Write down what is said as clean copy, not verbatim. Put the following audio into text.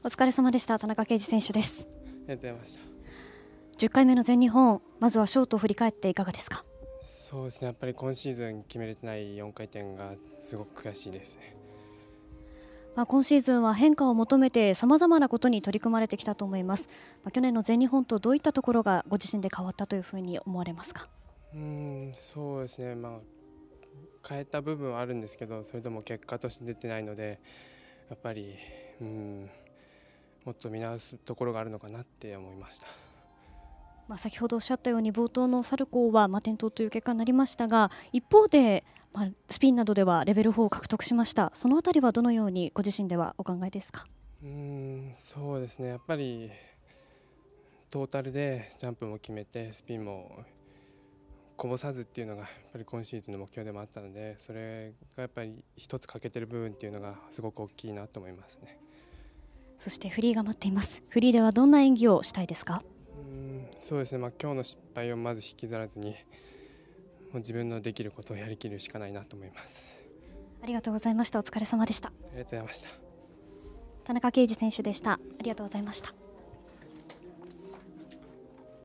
お疲れ様でした。田中圭司選手です。 ありがとうございました。 10回目の全日本、まずはショートを振り返っていかがですか？ そうですね、やっぱり今シーズン決めれてない4回転がすごく悔しいですね。 今シーズンは変化を求めてさまざまなことに取り組まれてきたと思います。去年の全日本とどういったところがご自身で変わったというふうに思われますか？ そうですね、変えた部分はあるんですけど、それとも結果として出てないので、やっぱりもっと見直すところがあるのかなって思いました。 先ほどおっしゃったように冒頭のサルコーは転倒という結果になりましたが、一方で、スピンなどではレベル4を獲得しました。そのあたりはどのようにご自身ではお考えですか？ そうですね、やっぱりトータルでジャンプも決めてスピンもこぼさずっていうのがやっぱり今シーズンの目標でもあったので、それがやっぱり一つ欠けてる部分っていうのがすごく大きいなと思いますね。 そしてフリーが待っています。フリーではどんな演技をしたいですか？ そうですね、今日の失敗をまず引きずらずに、もう自分のできることをやりきるしかないなと思います。 ありがとうございました。お疲れ様でした。 ありがとうございました。 田中圭司選手でした。ありがとうございました。